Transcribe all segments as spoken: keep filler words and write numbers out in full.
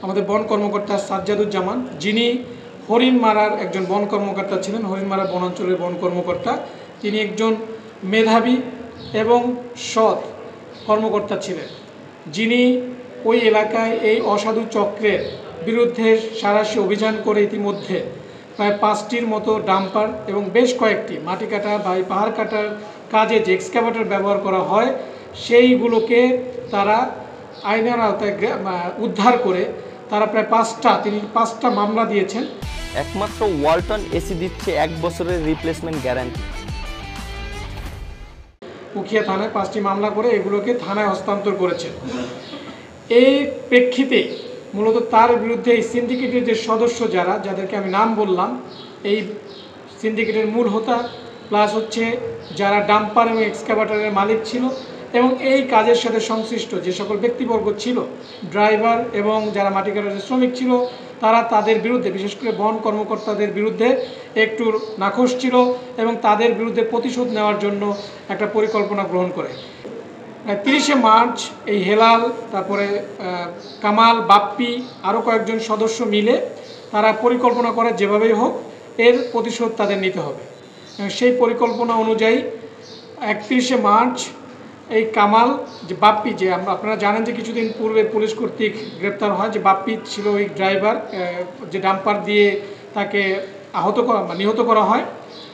আমাদের বন কর্মকর্তা সাজ্জাদুজ্জামান, যিনি হরিণমারার একজন বন কর্মকর্তা ছিলেন, হরিণমারা বনাঞ্চলের বন কর্মকর্তা। তিনি একজন মেধাবী এবং সৎ কর্মকর্তা ছিলেন, যিনি ওই এলাকায় এই অসাধু চক্রের বিরুদ্ধে সাঁড়াশি অভিযান করে ইতিমধ্যে প্রায় পাঁচটির মতো ডাম্পার এবং বেশ কয়েকটি মাটি কাটা বা পাহাড় কাটার কাজে যে এক্সকাভেটর ব্যবহার করা হয় সেইগুলোকে তারা আইনের আওতায় উদ্ধার করে তারা প্রায় পাঁচটা তিনি পাঁচটা মামলা দিয়েছেন। একমাত্র ওয়ালটন এসি দিচ্ছে এক বছরের রিপ্লেসমেন্ট গ্যারান্টি। উখিয়া থানায় পাঁচটি মামলা করে এগুলোকে থানায় হস্তান্তর করেছেন। এই প্রেক্ষিতে মূলত তার বিরুদ্ধে এই সিন্ডিকেটের যে সদস্য যারা, যাদেরকে আমি নাম বললাম, এই সিন্ডিকেটের মূল হোতা প্লাস হচ্ছে যারা ডাম্পার এবং এক্সকাভেটরের মালিক ছিল এবং এই কাজের সাথে সংশ্লিষ্ট যে সকল ব্যক্তিবর্গ ছিল, ড্রাইভার এবং যারা মাটি কাটার শ্রমিক ছিল, তারা তাদের বিরুদ্ধে, বিশেষ করে বন কর্মকর্তাদের বিরুদ্ধে একটু নাখোশ ছিল এবং তাদের বিরুদ্ধে প্রতিশোধ নেওয়ার জন্য একটা পরিকল্পনা গ্রহণ করে। তিরিশে মার্চ এই হেলাল, তারপরে কামাল, বাপ্পি, আরও কয়েকজন সদস্য মিলে তারা পরিকল্পনা করে যেভাবেই হোক এর প্রতিশোধ তাদের নিতে হবে। সেই পরিকল্পনা অনুযায়ী একত্রিশে মার্চ এই কামাল, যে বাপ্পি, যে আমরা আপনারা জানেন যে কিছুদিন পূর্বে পুলিশ কর্তৃক গ্রেপ্তার হয়, যে বাপ্পি ছিল ওই ড্রাইভার, যে ডাম্পার দিয়ে তাকে আহত করা নিহত করা হয়,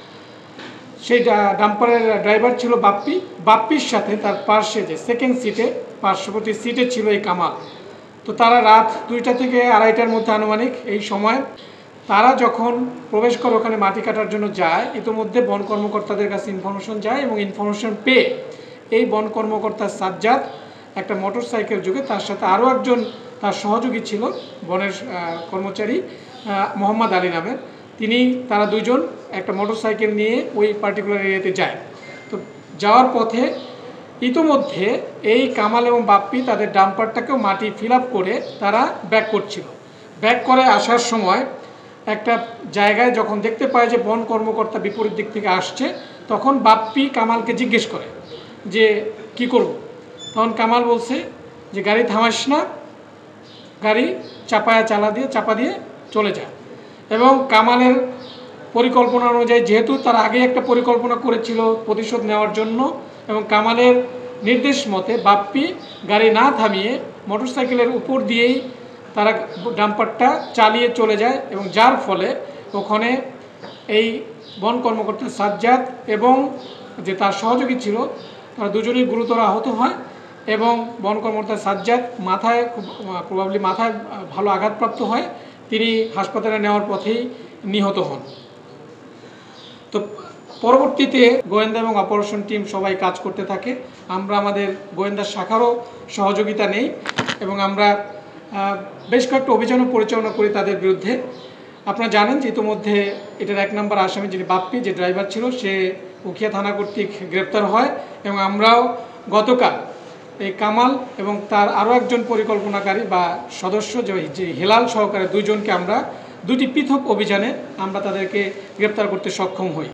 সেই ডাম্পারের ড্রাইভার ছিল বাপ্পি। বাপ্পির সাথে তার পার্শ্বে যে সেকেন্ড সিটে, পার্শ্ববর্তী সিটে ছিল এই কামাল। তো তারা রাত দুইটা থেকে আড়াইটার মধ্যে আনুমানিক এই সময় তারা যখন প্রবেশ করে ওখানে মাটি কাটার জন্য যায়, ইতিমধ্যে বন কর্মকর্তাদের কাছে ইনফরমেশন যায় এবং ইনফরমেশন পেয়ে এই বন কর্মকর্তা সাজ্জাদ একটা মোটর সাইকেল যোগে তার সাথে আরও একজন তার সহযোগী ছিল বনের কর্মচারী মোহাম্মদ আলী নামের, তিনি তারা দুইজন একটা মোটর সাইকেল নিয়ে ওই পার্টিকুলার এরিয়াতে যায়। তো যাওয়ার পথে ইতোমধ্যে এই কামাল এবং বাপ্পি তাদের ডাম্পারটাকেও মাটি ফিল আপ করে তারা ব্যাক করছিল। ব্যাক করে আসার সময় একটা জায়গায় যখন দেখতে পায় যে বন কর্মকর্তা বিপরীত দিক থেকে আসছে, তখন বাপ্পি কামালকে জিজ্ঞেস করে যে কি করব। তখন কামাল বলছে যে গাড়ি থামাস না, গাড়ি চাপায়া চালা দিয়ে চাপা দিয়ে চলে যায়। এবং কামালের পরিকল্পনা অনুযায়ী, যেহেতু তার আগে একটা পরিকল্পনা করেছিল প্রতিশোধ নেওয়ার জন্য, এবং কামালের নির্দেশ মতে বাপ্পি গাড়ি না থামিয়ে মোটরসাইকেলের উপর দিয়েই তারা ডাম্পারটা চালিয়ে চলে যায় এবং যার ফলে ওখানে এই বন কর্মকর্তা সাজ্জাদ এবং যে তার সহযোগী ছিল তারা দুজনেই গুরুতর আহত হয় এবং বন কর্মকর্তা সাজ্জাদ মাথায় প্রবাবলি মাথায় ভালো আঘাতপ্রাপ্ত হয়, তিনি হাসপাতালে নেওয়ার পথেই নিহত হন। তো পরবর্তীতে গোয়েন্দা এবং অপারেশন টিম সবাই কাজ করতে থাকে। আমরা আমাদের গোয়েন্দা শাখারও সহযোগিতা নেই এবং আমরা বেশ কয়েকটা অভিযানও পরিচালনা করি তাদের বিরুদ্ধে। আপনারা জানেন যে ইতিমধ্যে এটার এক নম্বর আসামি যিনি বাপ্পি, যে ড্রাইভার ছিল, সে উখিয়া থানা কর্তৃক গ্রেপ্তার হয় এবং আমরাও গতকাল এই কামাল এবং তার আরও একজন পরিকল্পনাকারী বা সদস্য যে হেলাল সহকারে দুইজনকে আমরা দুটি পৃথক অভিযানে আমরা তাদেরকে গ্রেপ্তার করতে সক্ষম হই।